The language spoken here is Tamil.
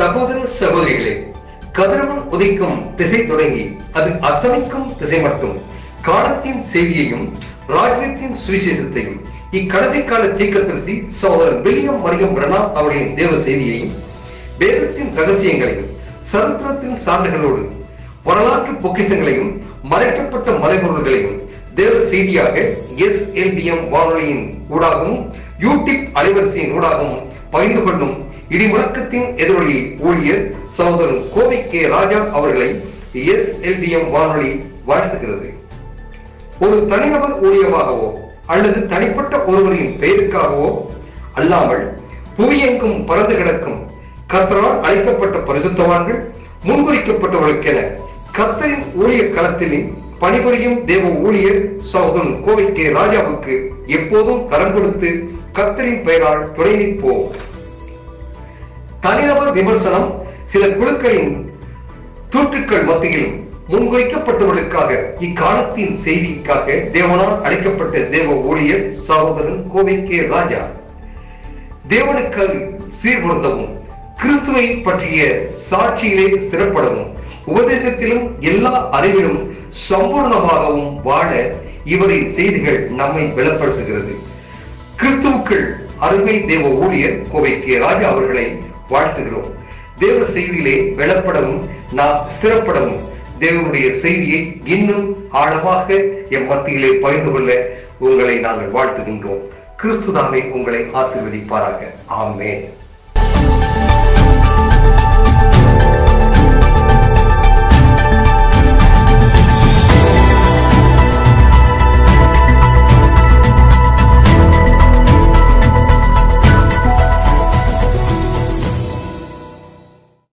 சகோதர சகோதரிகளே, கதிரவன் உதிக்கும் திசை தொடங்கி அது அஸ்தமிக்கும் திசை மட்டும் காலத்தின் செய்தியையும் ராஜ்யத்தின் சுவிசேஷத்தையும் இக்கடைசி கால தீர்க்கதரிசி சகோதரன் வில்லியம் மரியம் பிரணாம் அவர்களின் தேவ செய்தியையும் வேதத்தின் ரகசியங்களையும் சரித்திரத்தின் சான்றுகளோடு வரலாற்று பொக்கிஷங்களையும் மறைக்கப்பட்ட மறைபொருள்களையும் தேவ செய்தியாக SLBM வானொலியின் ஊடாகவும் யூடியூப் அலைவரிசையின் ஊடாகவும் பகிர்ந்து கொள்ளும் இடிமுழக்கத்தின் எதிரொலி ஊழியர் சகோதரன் கோவை கே ராஜா அவர்களை SLBM வானொலி வாழ்த்துகிறது. ஒரு தனிநபர் ஊழியமாகவோ அல்லது தனிப்பட்ட ஒருவரின் பெயருக்காகவோ அல்லாமல் புவியெங்கும் பறந்து கிடக்கும் கர்த்தரால் அழைக்கப்பட்ட பரிசுத்தவான்கள் முன்குறிக்கப்பட்டவர்களுக்கென கர்த்தரின் ஊழிய களத்தில் பணிபுரியும் தேவ ஊழியர் சகோதரன் கோவை கே ராஜாவுக்கு எப்போதும் கரம் கொடுத்து கர்த்தரின் பெயரால் துணை நிற்போம். தனிநபர் விமர்சனம் சில குழுக்களின் தூற்றுக்கள் மத்தியிலும் முன்குறிக்கப்பட்டவர்களுக்காக இக்காலத்தின் செய்திக்காக தேவனால் அழைக்கப்பட்ட தேவ ஊழியர் சகோதரன் கோவை கே ராஜா தேவனுக்கு சீர்பொருந்தவும் கிறிஸ்துவை பற்றிய சாட்சியிலே சிறப்படவும் உபதேசத்திலும் எல்லா அறிவிலும் சம்பூர்ணமாகவும் வாழ இவரின் செய்திகள் நம்மை பலப்படுத்துகிறது. கிறிஸ்துவுக்குள் அருமை தேவ ஊழியர் கோவை கே ராஜா அவர்களை வாழ்த்துகிறோம். தேவ செய்தியிலே பலப்படவும் நாம் ஸ்திரப்படவும் தேவனுடைய செய்தியை இன்னும் ஆழமாக எம் மத்தியிலே பகிர்ந்து கொள்ள உங்களை நாங்கள் வாழ்த்துகின்றோம். கிறிஸ்து தாமே உங்களை ஆசீர்வதிப்பாராக. ஆமென்.